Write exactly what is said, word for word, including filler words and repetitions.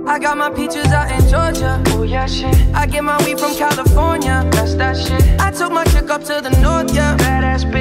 I got my peaches out in Georgia. Oh yeah, shit. I get my weed from California. That's that shit. I took my chick up to the north, yeah. Badass bitch.